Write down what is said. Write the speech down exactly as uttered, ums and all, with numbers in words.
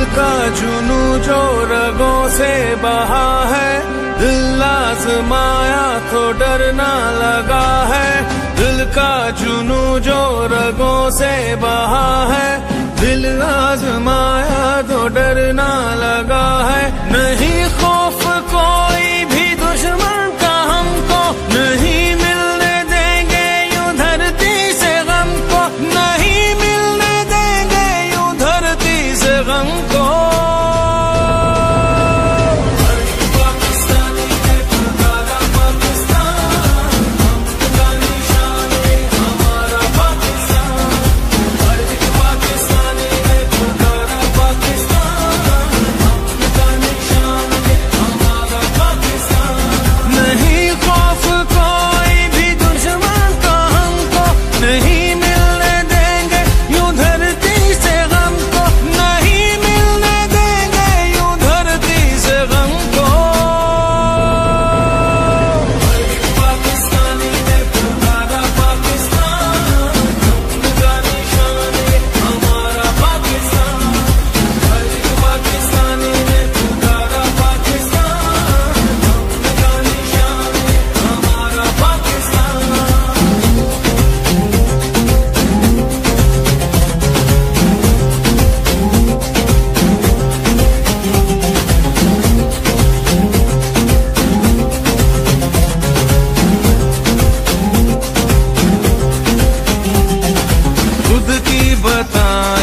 का जुनू जो रगों से बहा है, दिल आजमाया तो डरना लगा है। दिल का जुनू जो रगों से बहा है, दिल आजमाया तो डरना लगा है। नहीं खौफ कोई भी दुश्मन का हमको, नहीं मिलने देंगे यूं धरती से गम को, नहीं मिलने देंगे यूं धरती से गम को। खुद की बता